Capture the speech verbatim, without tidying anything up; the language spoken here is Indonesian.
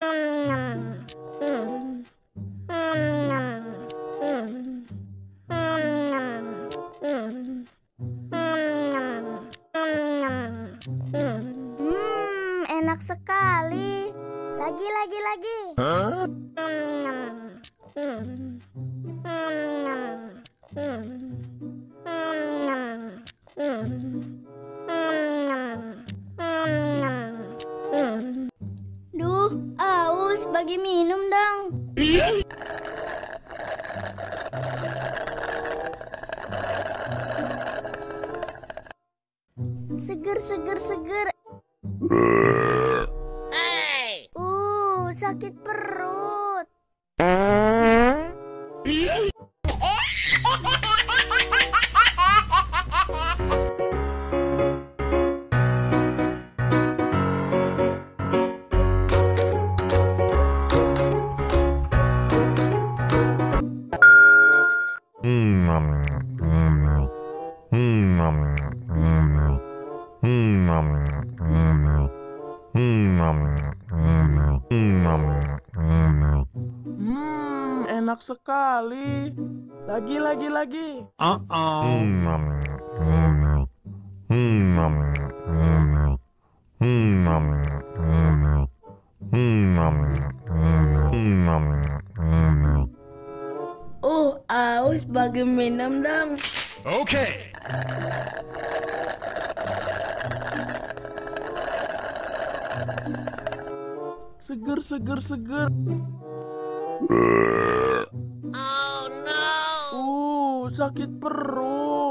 Hmm, enak sekali. Lagi, lagi, lagi. Huh? Duh, aus, bagi minum dong. Seger, seger, seger. Hey! Uh, sakit perut. Hmm, enak sekali. Lagi, lagi, lagi. Uh, aus, bagi minum dong. Okay. Seger, seger, seger. Oh no. Uh, sakit perut.